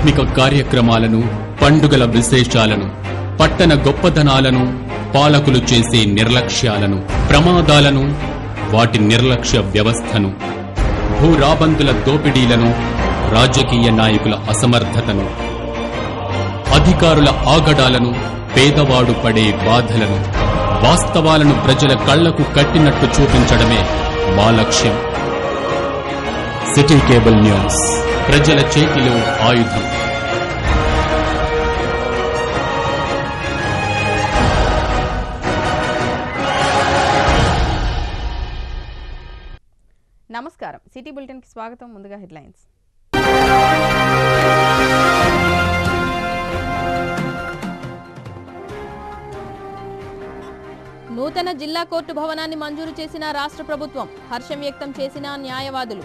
ఆధ్యాత్మిక కార్యక్రమాలను, పండుగల విశేషాలను, పట్టణ గొప్పదనాలను, పాలకులు చేసే నిర్లక్ష్యాలను, ప్రమాదాలను, వాటి నిర్లక్ష్య వ్యవస్థను, భూరాబందుల దోపిడీలను, రాజకీయ నాయకుల అసమర్థతను, అధికారుల ఆగడాలను, పేదవాడు పడే బాధలను, వాస్తవాలను ప్రజల కళ్లకు కట్టినట్టు చూపించడమే మా లక్ష్యం. సిటీ కేబుల్ న్యూస్, ప్రజల చేతిలో ఆయుధం. నమస్కారం, సిటీ బులెటిన్ కి స్వాగతం. ముందుగా హెడ్లైన్స్. నూతన జిల్లా కోర్టు భవనాన్ని మంజూరు చేసిన రాష్ట్ర ప్రభుత్వం, హర్షం వ్యక్తం చేసిన న్యాయవాదులు.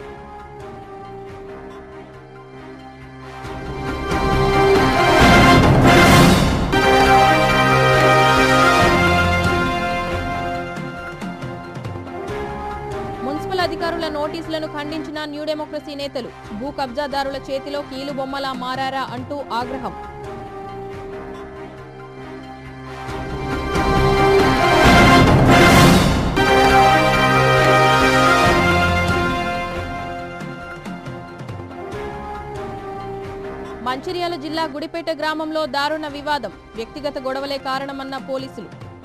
మున్సిపల్ అధికారుల నోటీసులను ఖండించిన న్యూ డెమోక్రసీ నేతలు, భూ కబ్జాదారుల చేతిలో కీలు బొమ్మలా మారారా అంటూ ఆగ్రహం. మంచిర్యాల జిల్లా గుడిపేట గ్రామంలో దారుణ వివాదం, వ్యక్తిగత గొడవలే కారణమన్న పోలీసులు.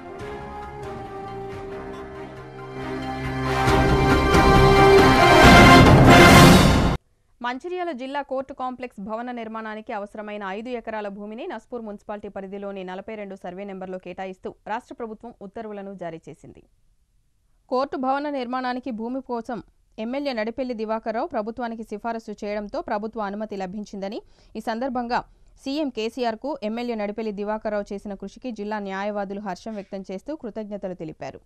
మంచిర్యాల జిల్లా కోర్టు కాంప్లెక్స్ భవన నిర్మాణానికి అవసరమైన 5 ఎకరాల భూమిని నస్పూర్ మున్సిపాలిటీ పరిధిలోని 42 సర్వే నెంబర్లో కేటాయిస్తూ రాష్ట్ర ప్రభుత్వం ఉత్తర్వులను జారీ చేసింది. కోర్టు భవన నిర్మాణానికి భూమి కోసం ఎమ్మెల్యే నడిపెల్లి దివాకర్రావు ప్రభుత్వానికి సిఫారసు చేయడంతో ప్రభుత్వ అనుమతి లభించిందని, ఈ సందర్భంగా సీఎం కేసీఆర్కు ఎమ్మెల్యే నడిపెల్లి దివాకర్రావు చేసిన కృషికి జిల్లా న్యాయవాదులు హర్షం వ్యక్తం చేస్తూ కృతజ్ఞతలు తెలిపారు.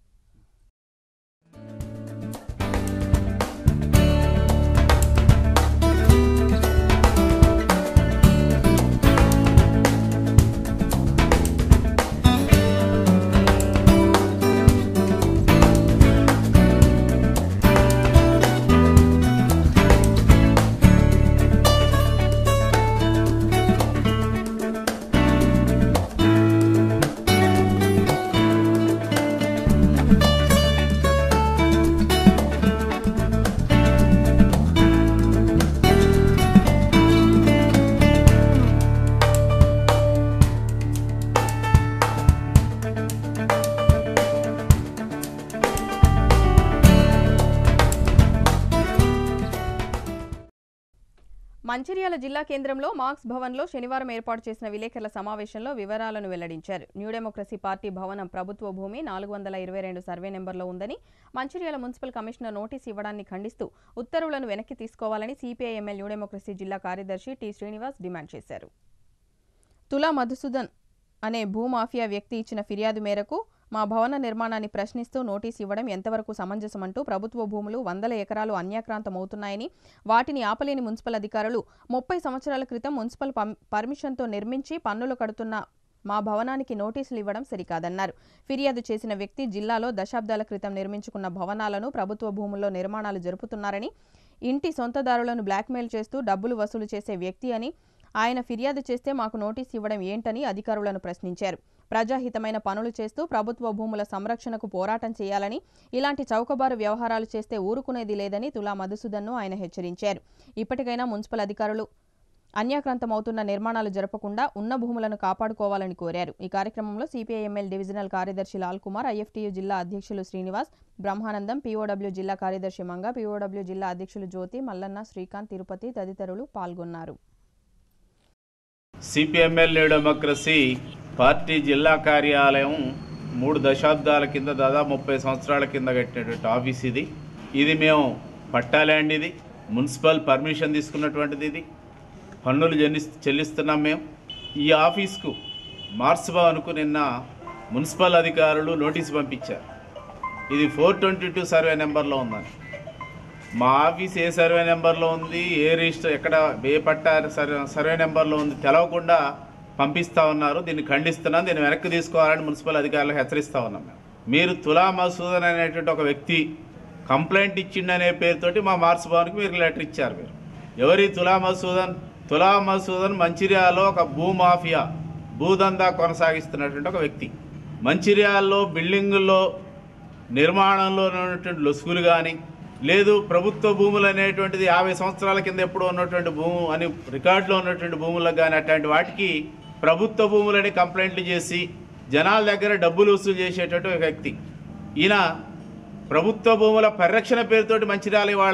మంచిర్యాల జిల్లా కేంద్రంలో మార్క్స్ భవన్లో శనివారం ఏర్పాటు చేసిన విలేకరుల సమావేశంలో వివరాలను వెల్లడించారు. న్యూ డెమోక్రసీ పార్టీ భవనం ప్రభుత్వ భూమి 422 సర్వే నెంబర్లో ఉందని, మంచిర్యాల మున్సిపల్ కమిషనర్ నోటీసు ఇవ్వడాన్ని ఖండిస్తూ ఉత్తర్వులను వెనక్కి తీసుకోవాలని సిపిఐఎంఎల్ న్యూ డెమోక్రసీ జిల్లా కార్యదర్శి టి శ్రీనివాస్ డిమాండ్ చేశారు. తులా మధుసూదన్ అనే భూమాఫియా వ్యక్తి ఇచ్చిన ఫిర్యాదు మేరకు మా భవన నిర్మాణాన్ని ప్రశ్నిస్తూ నోటీసు ఇవ్వడం ఎంతవరకు సమంజసమంటూ ప్రభుత్వ భూములు 100 ఎకరాలు అన్యాక్రాంతమవుతున్నాయని, వాటిని ఆపలేని మున్సిపల్ అధికారులు 30 సంవత్సరాల క్రితం మున్సిపల్ పర్మిషన్తో నిర్మించి పన్నులు కడుతున్న మా భవనానికి నోటీసులు ఇవ్వడం సరికాదన్నారు. ఫిర్యాదు చేసిన వ్యక్తి జిల్లాలో దశాబ్దాల క్రితం నిర్మించుకున్న భవనాలను ప్రభుత్వ భూముల్లో నిర్మాణాలు జరుపుతున్నారని, ఇంటి సొంతదారులను బ్లాక్మెయిల్ చేస్తూ డబ్బులు వసూలు చేసే వ్యక్తి అని, ఆయన ఫిర్యాదు చేస్తే మాకు నోటీసు ఇవ్వడం ఏంటని అధికారులను ప్రశ్నించారు. ప్రజాహితమైన పనులు చేస్తూ ప్రభుత్వ భూముల సంరక్షణకు పోరాటం చేయాలని, ఇలాంటి చౌకబారు వ్యవహారాలు చేస్తే ఊరుకునేది లేదని తులా మధుసూదన్ను ఆయన హెచ్చరించారు. ఇప్పటికైనా మున్సిపల్ అధికారులు అన్యాక్రాంతమవుతున్న నిర్మాణాలు జరపకుండా ఉన్న భూములను కాపాడుకోవాలని కోరారు. ఈ కార్యక్రమంలో సిపిఐఎంఎల్ డివిజనల్ కార్యదర్శి లాల్ కుమార్, ఐఎఫ్టియు జిల్లా అధ్యక్షులు శ్రీనివాస్, బ్రహ్మానందం, పీఓడబ్ల్యూ జిల్లా కార్యదర్శి మంగ, పీఓడబ్ల్యూ జిల్లా అధ్యక్షులు జ్యోతి, మల్లన్న, శ్రీకాంత్, తిరుపతి తదితరులు పాల్గొన్నారు. సిపిఎంఎల్ న్యూ డెమోక్రసీ పార్టీ జిల్లా కార్యాలయం 3 దశాబ్దాల కింద, దాదాపు 30 సంవత్సరాల కింద కట్టినటువంటి ఆఫీస్ ఇది. ఇది మేము పట్టాల్యాండ్, ఇది మున్సిపల్ పర్మిషన్ తీసుకున్నటువంటిది, ఇది పన్నులు చెల్లిస్తున్నాం మేము. ఈ ఆఫీస్కు మార్క్స్ భవన్కు నిన్న మున్సిపల్ అధికారులు నోటీసు పంపించారు. ఇది 422 సర్వే నెంబర్లో ఉందని. మా ఆఫీస్ ఏ సర్వే నెంబర్లో ఉంది, ఏ రిజిస్టర్, ఎక్కడ ఏ పట్టా సర్వే నెంబర్లో ఉంది తెలవకుండా పంపిస్తూ ఉన్నారు. దీన్ని ఖండిస్తున్నాం. దీన్ని వెనక్కి తీసుకోవాలని మున్సిపల్ అధికారులకు హెచ్చరిస్తూ ఉన్నాం. మీరు తులా మధుసూదన్ అనేటువంటి ఒక వ్యక్తి కంప్లైంట్ ఇచ్చిండనే పేరుతోటి మా మార్క్స్ భవన్కి మీరు లెటర్ ఇచ్చారు. మీరు ఎవరి తులా మధుసూదన్? తులా మధుసూదన్ మంచిర్యాలలో ఒక భూమాఫియా భూదందా కొనసాగిస్తున్నటువంటి ఒక వ్యక్తి. మంచిర్యాలలో బిల్డింగుల్లో నిర్మాణంలో ఉన్నటువంటి లొసుగులు కానీ లేదు ప్రభుత్వ భూములు అనేటువంటిది 50 సంవత్సరాల కింద ఎప్పుడో ఉన్నటువంటి భూము అని రికార్డులో ఉన్నటువంటి భూములకు కానీ అట్లాంటి వాటికి ప్రభుత్వ భూములని కంప్లైంట్లు చేసి జనాల దగ్గర డబ్బులు వసూలు చేసేటటువంటి ఒక వ్యక్తి. ఈయన ప్రభుత్వ భూముల పరిరక్షణ పేరుతోటి మంచిర్యాల ఇవాళ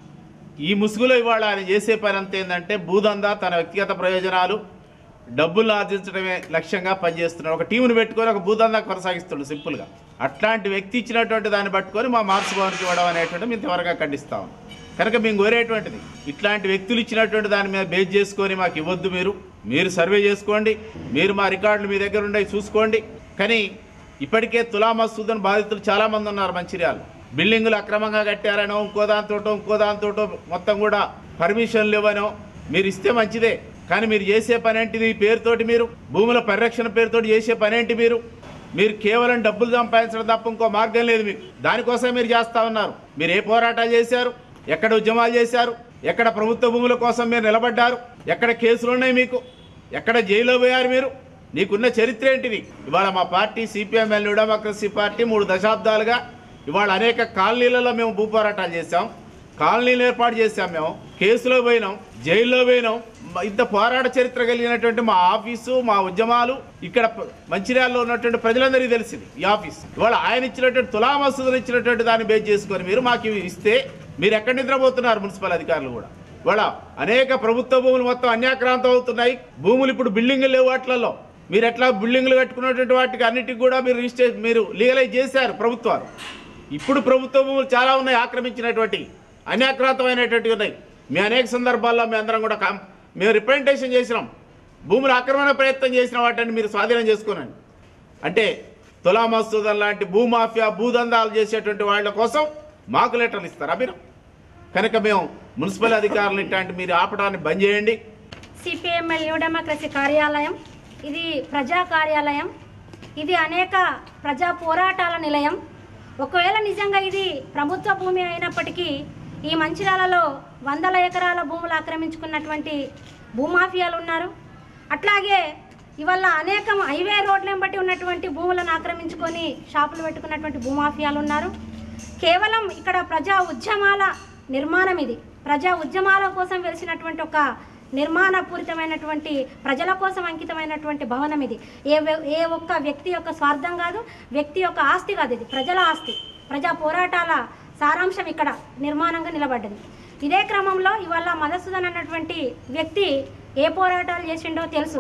ఈ ముసుగులో ఇవాళ ఆయన చేసే పని అంత ఏంటంటే భూదందా, తన వ్యక్తిగత ప్రయోజనాలు, డబ్బులు ఆర్జించడమే లక్ష్యంగా పనిచేస్తున్నాడు. ఒక టీమును పెట్టుకొని ఒక భూదందా కొనసాగిస్తున్నాడు సింపుల్గా. అట్లాంటి వ్యక్తి ఇచ్చినటువంటి దాన్ని పట్టుకొని మా మార్క్స్ భవన్కి ఇవ్వడం అనేటువంటి మేము త్వరగా ఖండిస్తాం. కనుక మేము కోరేటువంటిది ఇట్లాంటి వ్యక్తులు ఇచ్చినటువంటి దాని మీద బేస్ చేసుకొని మాకు ఇవ్వద్దు. మీరు సర్వే చేసుకోండి, మీరు మా రికార్డులు మీ దగ్గర ఉండే చూసుకోండి. కానీ ఇప్పటికే తులా మధుసూదన్ బాధితులు చాలామంది ఉన్నారు. మంచిర్యాల బిల్డింగులు అక్రమంగా కట్టారనో ఇంకో దాంతో మొత్తం కూడా పర్మిషన్లు ఇవ్వనో మీరు ఇస్తే మంచిదే. కానీ మీరు చేసే పని ఏంటిది? ఈ పేరుతోటి మీరు భూముల పరిరక్షణ పేరుతోటి చేసే పని ఏంటి? మీరు కేవలం డబ్బులు సంపాదించడం తప్ప ఇంకో మార్గం లేదు మీకు. దానికోసం మీరు చేస్తూ ఉన్నారు. మీరు ఏ పోరాటాలు చేశారు? ఎక్కడ ఉద్యమాలు చేశారు? ఎక్కడ ప్రభుత్వ భూముల కోసం మీరు నిలబడ్డారు? ఎక్కడ కేసులు ఉన్నాయి మీకు? ఎక్కడ జైల్లో పోయారు మీరు? నీకున్న చరిత్ర ఏంటిది? ఇవాళ మా party CPML new democracy party 3 దశాబ్దాలుగా ఇవాళ అనేక కాలనీలలో మేము భూ పోరాటాలు చేశాం, కాలనీలు ఏర్పాటు చేశాం, మేము కేసులో పోయినాం, జైల్లో పోయినాం. ఇంత పోరాట చరిత్ర కలిగినటువంటి మా ఆఫీసు, మా ఉద్యమాలు ఇక్కడ మంచిర్యాలలో ఉన్నటువంటి ప్రజలందరికీ తెలిసింది ఈ ఆఫీస్. ఇవాళ ఆయన ఇచ్చినటువంటి తులా మధుసూదన్ ఇచ్చినటువంటి దాన్ని బేస్ చేసుకొని మీరు మాకు ఇస్తే మీరు ఎక్కడ నిద్రపోతున్నారు? మున్సిపల్ అధికారులు కూడా ఇవాళ అనేక ప్రభుత్వ భూములు మొత్తం అన్యాక్రాంతం అవుతున్నాయి. భూములు ఇప్పుడు బిల్డింగులు లేవు. వాటిలలో మీరు ఎట్లా బిల్డింగులు కట్టుకున్నటువంటి వాటికి అన్నిటికీ కూడా మీరు లీగలైజ్ చేశారు ప్రభుత్వాలు. ఇప్పుడు ప్రభుత్వ భూములు చాలా ఉన్నాయి ఆక్రమించినటువంటి, అన్యాక్రాంతమైనటువంటి ఉన్నాయి. మీ అనేక సందర్భాల్లో మీ అందరం కూడా మేము రిప్రజెంటేషన్ చేసినాం. భూములు ఆక్రమణ ప్రయత్నం చేసిన వాటిని మీరు స్వాధీనం చేసుకున్నాను అంటే తులా మధుసూదన్ లాంటి భూమాఫియా భూదందాలు చేసేటువంటి వాళ్ళ కోసం మాకు లెటర్లు ఇస్తారా మీరు? కనుక మేము మున్సిపల్ అధికారులు ఇట్లాంటి మీరు ఆపడాన్ని బంద్ చేయండి. సిపిఎంఎల్ న్యూ డెమోక్రసీ కార్యాలయం ఇది ప్రజా కార్యాలయం. ఇది అనేక ప్రజా పోరాటాల నిలయం. ఒకవేళ నిజంగా ఇది ప్రభుత్వ భూమి అయినప్పటికీ ఈ మంచిర్యాలలో 100 ఎకరాల భూములు ఆక్రమించుకున్నటువంటి భూమాఫియాలు ఉన్నారు. అట్లాగే ఇవాళ అనేకం హైవే రోడ్లను బట్టి ఉన్నటువంటి భూములను ఆక్రమించుకొని షాపులు పెట్టుకున్నటువంటి భూమాఫియాలు ఉన్నారు. కేవలం ఇక్కడ ప్రజా ఉద్యమాల నిర్మాణం, ఇది ప్రజా ఉద్యమాల కోసం వెలిసినటువంటి ఒక నిర్మాణపూరితమైనటువంటి ప్రజల కోసం అంకితమైనటువంటి భవనం. ఇది ఏ ఒక్క వ్యక్తి యొక్క స్వార్థం కాదు, వ్యక్తి యొక్క ఆస్తి కాదు, ఇది ప్రజల ఆస్తి. ప్రజా పోరాటాల సారాంశం ఇక్కడ నిర్మాణంగా నిలబడ్డది. ఇదే క్రమంలో ఇవాళ మధుసూదన్ అన్నటువంటి వ్యక్తి ఏ పోరాటాలు చేసిండో తెలుసు.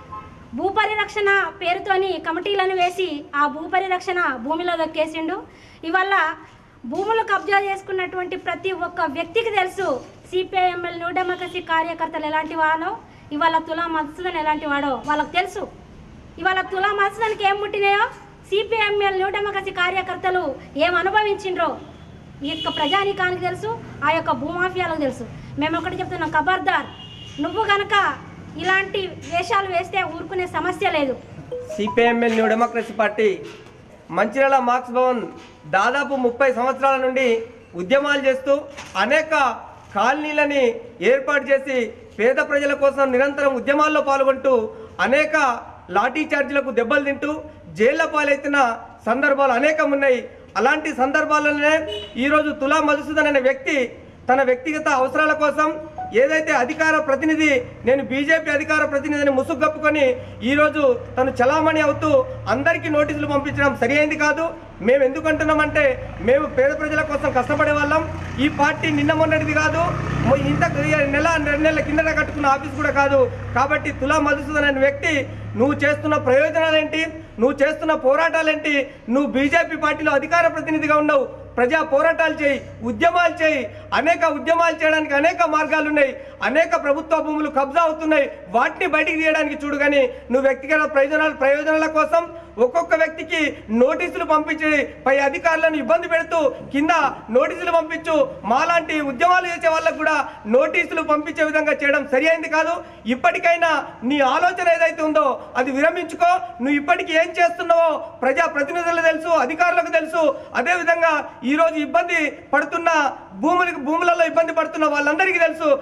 భూపరిరక్షణ పేరుతోని కమిటీలను వేసి ఆ భూపరిరక్షణ భూమిలో దొక్కేసిండు. ఇవాళ భూములు కబ్జా చేసుకున్నటువంటి ప్రతి ఒక్క వ్యక్తికి తెలుసు సిపిఐఎంఎల్ న్యూ డెమోక్రసీ కార్యకర్తలు ఎలాంటి వాడో, ఇవాళ తులా మధుసూదన్ ఎలాంటి వాడో వాళ్ళకు తెలుసు. ఇవాళ తులా మధుసూదన్కి ఏం ముట్టినాయో సిపిఐఎంఎల్ న్యూ డెమోక్రసీ కార్యకర్తలు ఏం అనుభవించిండ్రో ఈ యొక్క ప్రజానీకానికి తెలుసు, ఆ యొక్క భూమాఫియాలకు తెలుసు. మేము ఒకటి చెప్తున్నాం, ఖబర్దార్, నువ్వు కనుక ఇలాంటి వేషాలు వేస్తే ఊరుకునే సమస్య లేదు. CPML new democracy party Mancherial Marx Bhavan దాదాపు 30 సంవత్సరాల నుండి ఉద్యమాలు చేస్తూ అనేక కాలనీలని ఏర్పాటు చేసి పేద ప్రజల కోసం నిరంతరం ఉద్యమాల్లో పాల్గొంటూ అనేక లాఠీ చార్జీలకు దెబ్బలు తింటూ జైళ్ల పాలైతున్న సందర్భాలు అనేకం ఉన్నాయి. అలాంటి సందర్భాలలోనే ఈరోజు తులా మధుసూదన్ అనే వ్యక్తి తన వ్యక్తిగత అవసరాల కోసం ఏదైతే అధికార ప్రతినిధి, నేను బీజేపీ అధికార ప్రతినిధిని ముసుగప్పుకొని ఈరోజు తను చలామణి అవుతూ అందరికీ నోటీసులు పంపించడం సరి అయింది కాదు. మేము ఎందుకు అంటున్నామంటే మేము పేద ప్రజల కోసం కష్టపడే వాళ్ళం. ఈ పార్టీ నిన్న మొన్నటిది కాదు, ఇంత నెల 2 నెలల కిందట కట్టుకున్న ఆఫీస్ కూడా కాదు. కాబట్టి తులా మధుసూదన్ అనే వ్యక్తి నువ్వు చేస్తున్న ప్రయోజనాలేంటి, నువ్వు చేస్తున్న పోరాటాలేంటి, నువ్వు బీజేపీ పార్టీలో అధికార ప్రతినిధిగా ఉన్నావు, ప్రజా పోరాటాలు చేయి, ఉద్యమాలు చేయి. అనేక ఉద్యమాలు చేయడానికి అనేక మార్గాలు ఉన్నాయి. అనేక ప్రభుత్వ భూములు కబ్జా అవుతున్నాయి, వాటిని బయటికి తీయడానికి చూడు. కానీ నువ్వు వ్యక్తిగత ప్రయోజనాల కోసం ఒక్కొక్క వ్యక్తికి నోటీసులు పంపించి పై అధికారులను ఇబ్బంది పెడుతూ కింద నోటీసులు పంపించు, మాలాంటి ఉద్యమాలు చేసే వాళ్ళకు కూడా నోటీసులు పంపించే విధంగా చేయడం సరి అయింది కాదు. ఇప్పటికైనా నీ ఆలోచన ఏదైతే ఉందో అది విరమించుకో. నువ్వు ఇప్పటికీ ఏం చేస్తున్నావో ప్రజా ప్రతినిధులకు తెలుసు, అధికారులకు తెలుసు. అదేవిధంగా ఈరోజు ఇబ్బంది పడుతున్న భూములలో ఇబ్బంది పడుతున్న వాళ్ళందరికీ తెలుసు. కాబట్టి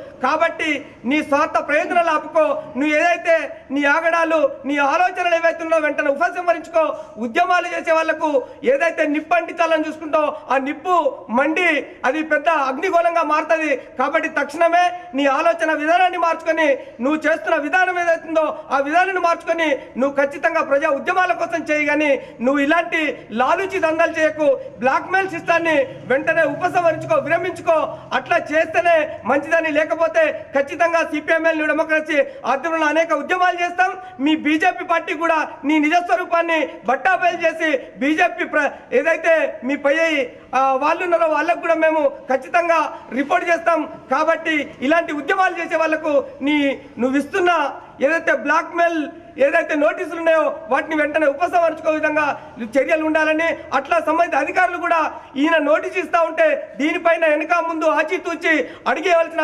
కాబట్టి నీ స్వార్థ ప్రయోజనాలు ఆపుకో. నువ్వు ఏదైతే నీ ఆగడాలు నీ ఆలోచనలు ఏవైతే ఉన్నాయో వెంటనే ఉపసంహరించుకో. ఉద్యమాలు చేసే వాళ్లకు ఏదైతే నిప్పు అంటించాలని చూసుకుంటో ఆ నిప్పు మండి అది పెద్ద అగ్నిగోళంగా మారుతుంది. కాబట్టి తక్షణమే నీ ఆలోచన విధానాన్ని మార్చుకొని నువ్వు చేస్తున్న విధానం ఏదైతుందో ఆ విధానాన్ని మార్చుకొని నువ్వు ఖచ్చితంగా ప్రజా ఉద్యమాల కోసం చేయి. కానీ నువ్వు ఇలాంటి లాలూచి దందాలు చేయకు. బ్లాక్మెయిల్ సిస్టాన్ని వెంటనే ఉపసంహరించుకో, విరమించుకో. అట్లా చేస్తేనే మంచిదని. లేకపోతే ఖచ్చితంగా సిపిఎంఎల్ న్యూ డెమోక్రసీ ఆధ్వర్యంలో అనేక ఉద్యమాలు చేస్తాం. మీ బీజేపీ పార్టీ కూడా నీ నిజస్వరూపాన్ని బట్టాబయలు చేసి బీజేపీ ఏదైతే మీ పై వాళ్ళు ఉన్నారో వాళ్ళకు కూడా మేము ఖచ్చితంగా రిపోర్ట్ చేస్తాం. కాబట్టి ఇలాంటి ఉద్యమాలు చేసే వాళ్లకు నువ్వు ఇస్తున్న ఏదైతే బ్లాక్మెయిల్ ఏదైతే నోటీసులు ఉన్నాయో వాటిని వెంటనే ఉపసంహరించుకో విధంగా చర్యలు ఉండాలని, అట్లా సంబంధిత అధికారులు కూడా ఈయన నోటీసు ఇస్తూ ఉంటే దీనిపైన వెనక ముందు ఆచితూచి అడిగేయవలసిన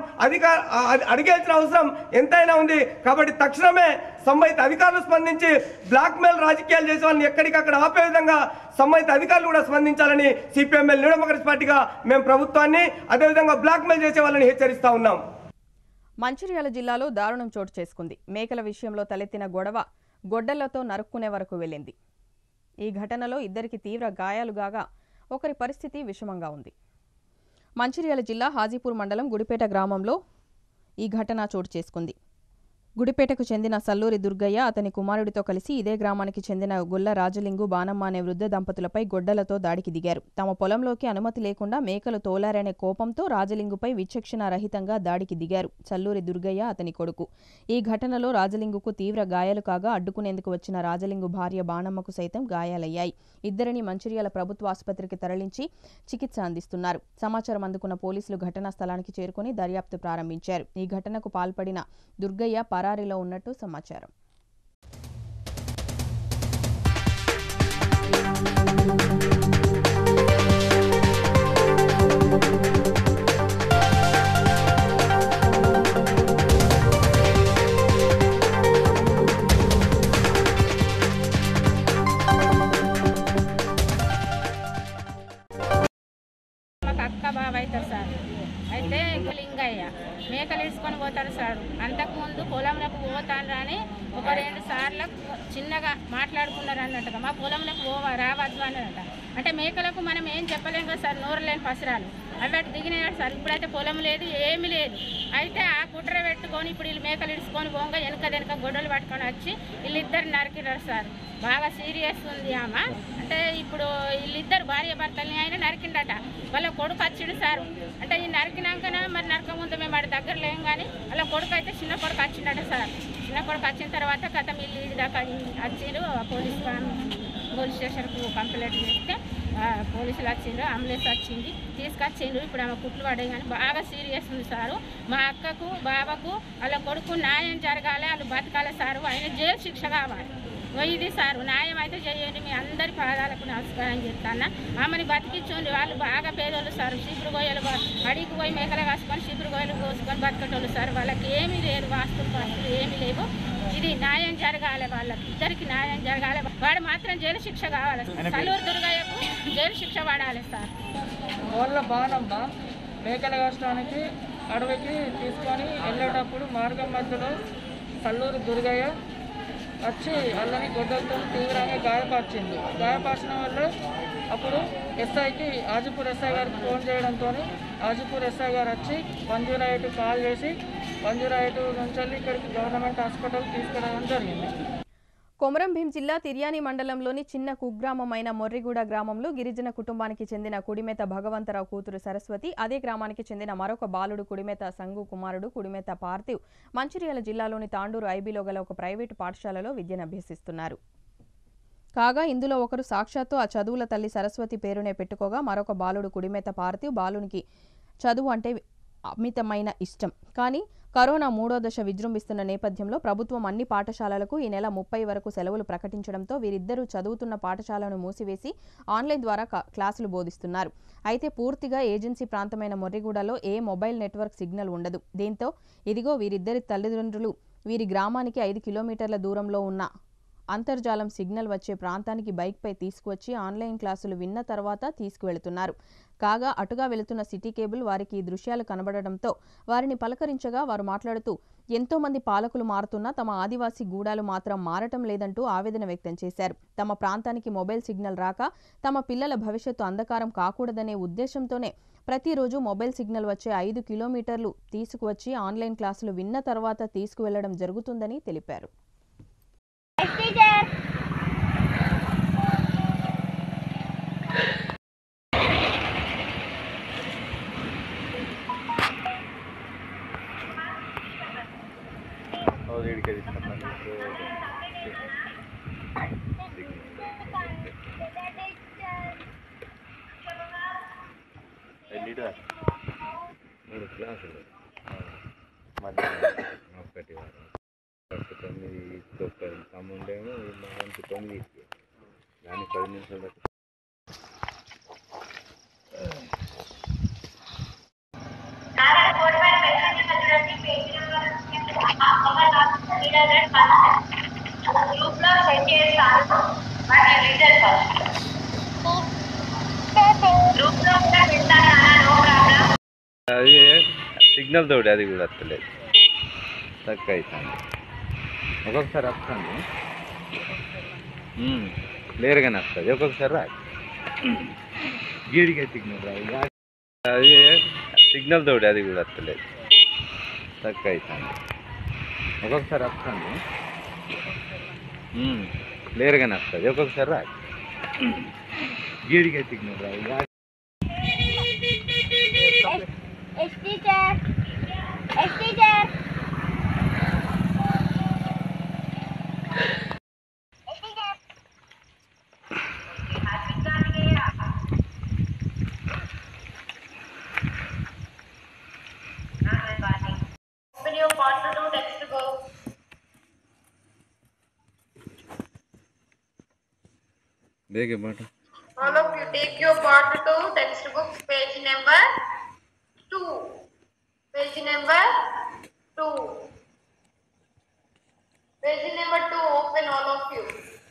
అడిగేయాల్సిన అవసరం ఎంతైనా ఉంది. కాబట్టి తక్షణమే సంబంధిత అధికారులు స్పందించి బ్లాక్మెయిల్ రాజకీయాలు చేసే వాళ్ళని ఎక్కడికక్కడ ఆపే విధంగా సంబంధిత అధికారులు కూడా స్పందించాలని సిపిఎంఎల్ న్యూ డెమోక్రసీ పార్టీగా మేము ప్రభుత్వాన్ని అదేవిధంగా బ్లాక్మెయిల్ చేసే వాళ్ళని హెచ్చరిస్తూ ఉన్నాం. మంచిర్యాల జిల్లాలో దారుణం చోటు చేసుకుంది. మేకల విషయంలో తలెత్తిన గొడవ గొడ్డలతో నరుక్కునే వరకు వెళ్ళింది. ఈ ఘటనలో ఇద్దరికి తీవ్ర గాయాలుగాగా ఒకరి పరిస్థితి విషమంగా ఉంది. మంచిర్యాల జిల్లా హాజీపూర్ మండలం గుడిపేట గ్రామంలో ఈ ఘటన చోటు చేసుకుంది. గుడిపేటకు చెందిన సల్లూరి దుర్గయ్య అతని కుమారుడితో కలిసి ఇదే గ్రామానికి చెందిన గొల్ల రాజలింగు బానమ్మ అనే వృద్ధ దంపతులపై గొడ్డలతో దాడికి దిగారు. తమ పొలంలోకి అనుమతి లేకుండా మేకలు తోలారనే కోపంతో రాజలింగుపై విచక్షణ రహితంగా దాడికి దిగారు సల్లూరి దుర్గయ్య అతని కొడుకు. ఈ ఘటనలో రాజలింగుకు తీవ్ర గాయాలు కాగా అడ్డుకునేందుకు వచ్చిన రాజలింగు భార్య బానమ్మకు సైతం గాయాలయ్యాయి. ఇద్దరిని మంచిర్యాల ప్రభుత్వ ఆసుపత్రికి తరలించి చికిత్స అందిస్తున్నారు. సమాచారం అందుకున్న పోలీసులు ఘటనా స్థలానికి చేరుకుని దర్యాప్తు ప్రారంభించారు. ఈ ఘటనకు పాల్పడిన దుర్గయ్య పరారీలో ఉన్నట్టు సమాచారం. అయితే లింగయ్య మేకలు ఇడుచుకొని పోతాడు సార్. అంతకుముందు పొలంలోకి పోతాను అని ఒక 2 సార్లు చిన్నగా మాట్లాడుకున్నారు అన్నట్టుగా మా పొలంలోకి రావద్దు అన్నట. అంటే మేకలకు మనం ఏం చెప్పలేం కదా సార్, నోరు లేని పసరాలు అవి అటు దిగినాడు సార్. ఇప్పుడైతే పొలం లేదు, ఏమీ లేదు. అయితే ఆ కుట్ర పెట్టుకొని ఇప్పుడు వీళ్ళు మేకలు ఇడుచుకొని పోగా వెనక గొడ్డలు పట్టుకొని వచ్చి వీళ్ళిద్దరు నరికినారు సార్. బాగా సీరియస్ ఉంది ఆమె. అంటే ఇప్పుడు వీళ్ళిద్దరు భార్య భర్తల్ని ఆయన నరికిండట. వాళ్ళ కొడుకు వచ్చిండు సార్. అంటే ఈ నరికినాకనే మరి నరక ముందు మేము వాడి దగ్గర లేం. కానీ వాళ్ళ కొడుకు అయితే చిన్న కొడుకు వచ్చిండట సార్. చిన్న కొడుకు వచ్చిన తర్వాత కథ వీళ్ళు వీడి దాకా వచ్చిండ్రు. పోలీస్ స్టేషన్కు కంప్లైంట్ చేస్తే పోలీసులు వచ్చిండ్రు, అంబులెన్స్ వచ్చింది, తీసుకొచ్చిండ్రు. ఇప్పుడు ఆమె కుట్లు పడే కానీ బాగా సీరియస్ ఉంది సారు. మా అక్కకు బావకు వాళ్ళ కొడుకు న్యాయం జరగాలి, వాళ్ళు బతకాలి సారు. ఆయన జైలు శిక్ష కావాలి. ఇది సారు న్యాయం అయితే చేయండి. మీ అందరి పాదాలకు నమస్కారం చెప్తాను. ఆమెని బతికించండి. వాళ్ళు బాగా పేదోళ్ళు సార్. చీపురు గొయ్యలు అడిగి పోయి మేకలు కాసుకొని చీపురు గొయ్యలు కోసుకొని బతకటోళ్ళు సార్. వాళ్ళకి ఏమీ లేదు, వాస్తులు ఏమీ లేవు. ఇది న్యాయం జరగాలి, వాళ్ళకి ఇద్దరికి న్యాయం జరగాలి. వాడు మాత్రం జైలు శిక్ష కావాలి. సల్లూరు దుర్గయ్యకు జైలు శిక్ష పడాలి సార్. వాళ్ళ బాణమ్మ మేకలు కాసడానికి అడవికి తీసుకొని వెళ్ళేటప్పుడు మార్గం మధ్యలో సల్లూరు దుర్గయ్య వచ్చి వాళ్ళని గొడ్డలతో తీవ్రంగా గాయపరిచింది. గాయపరిచిన వాళ్ళు అప్పుడు ఎస్ఐకి హాజీపూర్ ఎస్ఐ గారికి ఫోన్ చేయడంతో హాజీపూర్ ఎస్ఐ గారు వచ్చి 108 కాల్ చేసి 108 నుంచి ఇక్కడికి గవర్నమెంట్ హాస్పిటల్ తీసుకురావడం జరిగింది. కొమరంభీం జిల్లా తిర్యాని మండలంలోని చిన్న కుగ్రామమైన మొర్రిగూడ గ్రామంలో గిరిజన కుటుంబానికి చెందిన కుడిమేత భగవంతరావు కూతురు సరస్వతి, అదే గ్రామానికి చెందిన మరొక బాలుడు కుడిమేత సంగు కుమారుడు కుడిమేత పార్థివ్ మంచిర్యాల జిల్లాలోని తాండూరు ఐబీలో గల ఒక ప్రైవేటు పాఠశాలలో విద్యనభ్యసిస్తున్నారు. కాగా ఇందులో ఒకరు సాక్షాత్తు ఆ చదువుల తల్లి సరస్వతి పేరునే పెట్టుకోగా మరొక బాలుడు కుడిమేత పార్థివ్ బాలునికి చదువు అంటే అమితమైన ఇష్టం. కానీ కరోనా 3వ దశ విజృంభిస్తున్న నేపథ్యంలో ప్రభుత్వం అన్ని పాఠశాలలకు ఈ నెల 30 వరకు సెలవులు ప్రకటించడంతో వీరిద్దరూ చదువుతున్న పాఠశాలను మూసివేసి ఆన్లైన్ ద్వారా క్లాసులు బోధిస్తున్నారు. అయితే పూర్తిగా ఏజెన్సీ ప్రాంతమైన మొర్రిగూడలో ఏ మొబైల్ నెట్వర్క్ సిగ్నల్ ఉండదు. దీంతో ఇదిగో వీరిద్దరి తల్లిదండ్రులు వీరి గ్రామానికి 5 కిలోమీటర్ల దూరంలో ఉన్న అంతర్జాలం సిగ్నల్ వచ్చే ప్రాంతానికి బైక్పై తీసుకువచ్చి ఆన్లైన్ క్లాసులు విన్న తర్వాత తీసుకువెళుతున్నారు. కాగా అటుగా వెళుతున్న సిటీ కేబుల్ వారికి ఈ దృశ్యాలు కనబడడంతో వారిని పలకరించగా వారు మాట్లాడుతూ ఎంతో మంది పాలకులు మారుతున్నా తమ ఆదివాసీ గూడాలు మాత్రం మారటం లేదంటూ ఆవేదన వ్యక్తం చేశారు. తమ ప్రాంతానికి మొబైల్ సిగ్నల్ రాక తమ పిల్లల భవిష్యత్తు అంధకారం కాకూడదనే ఉద్దేశంతోనే ప్రతిరోజు మొబైల్ సిగ్నల్ వచ్చే 5 కిలోమీటర్లు తీసుకువచ్చి ఆన్లైన్ క్లాసులు విన్న తర్వాత తీసుకువెళ్లడం జరుగుతుందని తెలిపారు. తమ్ముండేమో మనకి 9 దాన్ని 10 నిమిషాలు అది సిగ్నల్ తోటి అది కూడా వస్తలేదు, తక్కువ అవుతుంది. ఒక్కొక్కసారి వస్తుంది, క్లియర్గానే వస్తుంది, ఒక్కొక్కసారి రాదు. గీడిగా సిగ్నల్ రాదు, అది సిగ్నల్ తోటి అది కూడా వస్తలేదు, తక్కువ అవుతుంది. ఒక్కొక్కసారి వస్తుంది, క్లియర్గానే వస్తుంది, ఒక్కొక్కసారి రాదు. గీడిగా సిగ్నల్ రాదు. Beg about it. All of you take your part 2 textbook page number 2. Page number 2. Page number 2 open all of you.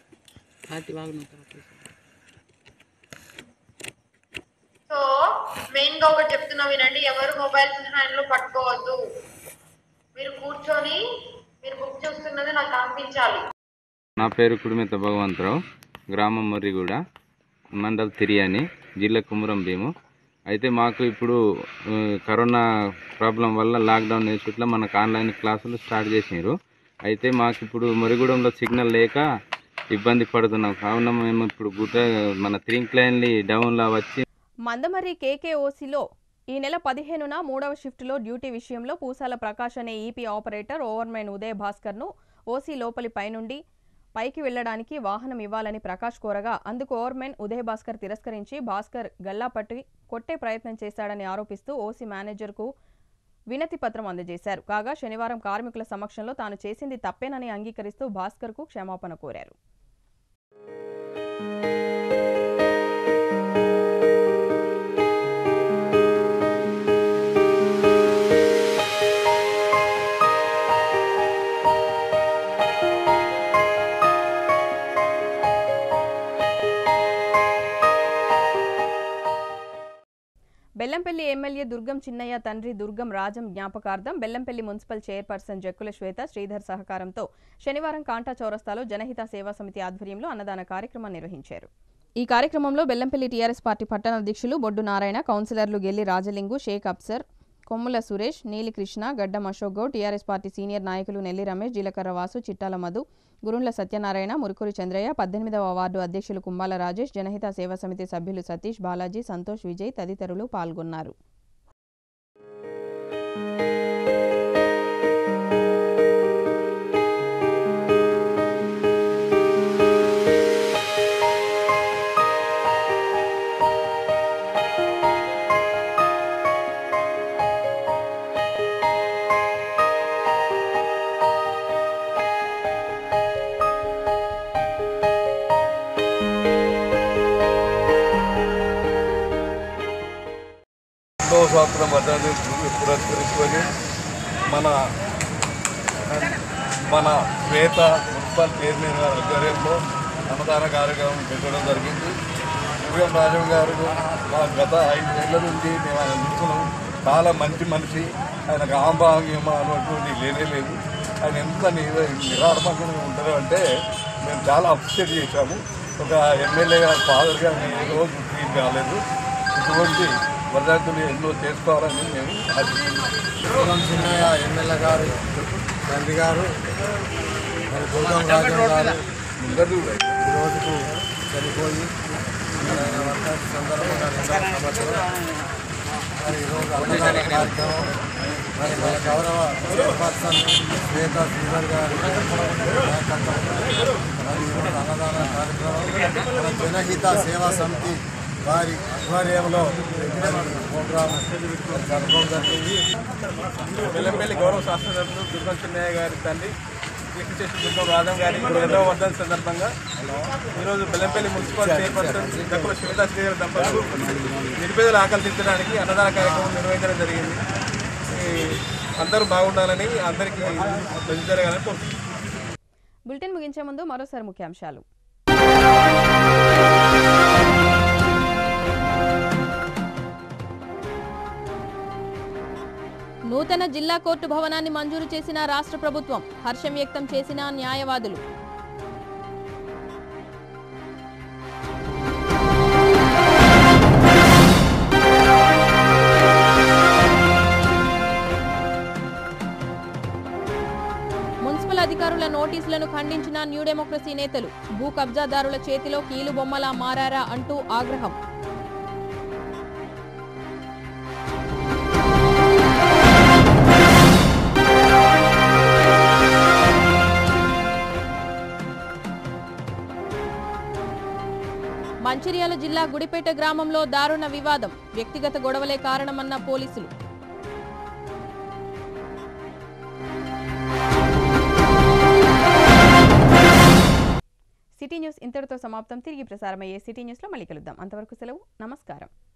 So main గా ఒకటి చెప్తున్నా వినండి, ఎవరు మొబైల్స్ హ్యాండ్ లో పట్టుకోవద్దు. మీరు కూర్చొని మీరు బుక్ చూస్తున్నది నాకు కనిపించాలి. నా పేరు కుడిమిత భగవంతరావు, గ్రామం మర్రిగూడ, మండల్ తిరియాని, జిల్లా కుమురం భీము. అయితే మాకు ఇప్పుడు కరోనా ప్రాబ్లం వల్ల లాక్డౌన్ వేసుట్లా మనకు ఆన్లైన్ క్లాసులు స్టార్ట్ చేసినారు. అయితే మాకు ఇప్పుడు మర్రిగూడెంలో సిగ్నల్ లేక ఇబ్బంది పడుతున్నాం. కావున మేము ఇప్పుడు మన త్రింక్ లైన్లీ డౌన్లో వచ్చి మందమర్రి కేకేఓసీలో ఈ నెల 15న 3వ షిఫ్ట్లో డ్యూటీ విషయంలో పూసాల ప్రకాష్ అనే ఈపీ ఆపరేటర్ ఓవర్మెన్ ఉదయ్ భాస్కర్ను ఓసీ లోపలి పైనుండి పైకి వెళ్లడానికి వాహనం ఇవ్వాలని ప్రకాష్ కోరగా అందుకు ఓవర్మెన్ ఉదయ్ భాస్కర్ తిరస్కరించి భాస్కర్ గల్లా పట్టి కొట్టే ప్రయత్నం చేశాడని ఆరోపిస్తూ ఓసీ మేనేజర్కు వినతి పత్రం అందజేశారు. కాగా శనివారం కార్మికుల సమక్షంలో తాను చేసింది తప్పేనని అంగీకరిస్తూ భాస్కర్కు క్షమాపణ కోరారు. బెల్లంపల్లి ఎమ్మెల్యే దుర్గం చిన్నయ్య తండ్రి దుర్గం రాజం జ్ఞాపకార్థం బెల్లంపల్లి మున్సిపల్ చైర్పర్సన్ జక్కుల శ్వేత శ్రీధర్ సహకారంతో శనివారం కాంటా చౌరస్తాలో జనహిత సేవా సమితి ఆధ్వర్యంలో అన్నదాన కార్యక్రమం నిర్వహించారు. ఈ కార్యక్రమంలో బెల్లంపల్లి టీఆర్ఎస్ పార్టీ పట్టణ అధ్యక్షులు బొడ్డు నారాయణ, కౌన్సిలర్లు గెల్లి రాజలింగు, షేక్ అఫ్సర్, కొమ్ముల Suresh, Neelikrishna, Gaddam Ashok Goud, TRS party senior నాయకులు నెల్లి రమేష్, జీలకర్ర వాసు, చిట్టాల మధు, గురుండ్ల సత్యనారాయణ, మురుకూరి చంద్రయ్య, 18వ వార్డు అధ్యక్షులు కుంబాల రాజేష్, జనహిత సేవా సమితి సభ్యులు సతీష్, బాలాజీ, సంతోష్, విజయ్ తదితరులు పాల్గొన్నారు. సంవత్సరం మధ్యాహ్నం పురస్కరించుకొని మన శ్వేత మున్సిపల్ చైర్మన్ గారి ఆధ్వర్యంలో అన్నదాన కార్యక్రమం పెట్టడం జరిగింది. ఉదయం రాజం గారు గత 5 నెలల నుంచి మేము ఆయన చూస్తున్నాం. చాలా మంచి మనిషి. ఆయనకు ఆంబాంగం అనేటువంటి లేనే లేదు. ఆయన ఎంత నిరాడంబరంగా ఉంటారు అంటే మేము చాలా అప్సెట్ చేశాము. ఒక ఎమ్మెల్యే గారు ఫాదర్ గారిని ఏ రోజు ట్రీట్ కాలేదు. ఇటువంటి వర్ధంతులు ఎన్నో చేసుకోవాలని మేము ఆశిస్తున్నాం. చిన్నయ్య ఎమ్మెల్యే గారు తండ్రి గారు మరి గౌతమ్ రాజం గారు ఈ రోజుకు చనిపోయి ఆయన వర్ధంతి సందర్భంగా 2వ సంవత్సరం మరి ఈరోజు అన్నదాన కార్యక్రమం మరి మన గౌరవ చైర్పర్సన్ శ్వేతా శ్రీధర్ గారి నాయకత్వంలో మరి ఈరోజు అన్నదాన కార్యక్రమం మన జనహిత సేవా సమితి వారి ఆధ్వర్యంలో ప్రోగ్రాం జరపడం జరిగింది. బెల్లంపల్లి గౌరవ శాస్త్రజ్ఞులు దుర్గం చిన్నయ్య గారి తండ్రి కీర్తిశేషు దుర్గం రాజం గారి 2వ వర్ధంతి సందర్భంగా ఈరోజు బెల్లంపల్లి మున్సిపల్ చైర్పర్సన్ దక్కుల శ్వేతా శ్రీధర్ దంపతులు నిరుపేదలు ఆకలి తీర్చడానికి అన్నదాన కార్యక్రమం నిర్వహించడం జరిగింది. అందరూ బాగుండాలని అందరికీ మంచి జరగాలని కోరుతున్నాను. బులెటిన్ ముగించే ముందు మరోసారి ముఖ్యాంశాలు. నూతన జిల్లా కోర్టు భవనాన్ని మంజూరు చేసిన రాష్ట్ర ప్రభుత్వం, హర్షం వ్యక్తం చేసిన న్యాయవాదులు. మున్సిపల్ అధికారుల నోటీసులను ఖండించిన న్యూ డెమోక్రసీ నేతలు, భూ కబ్జాదారుల చేతిలో కీలు బొమ్మలా మారారా అంటూ ఆగ్రహం. మంచిర్యాల జిల్లా గుడిపేట గ్రామంలో దారుణ వివాదం, వ్యక్తిగత గొడవలే కారణమన్న పోలీసులు. సిటీ న్యూస్ ఇంతటితో సమాప్తం. తిరిగి ప్రసారమయ్యే సిటీ న్యూస్లో మళ్ళీ కలుద్దాం. అంతవరకు సెలవు. నమస్కారం.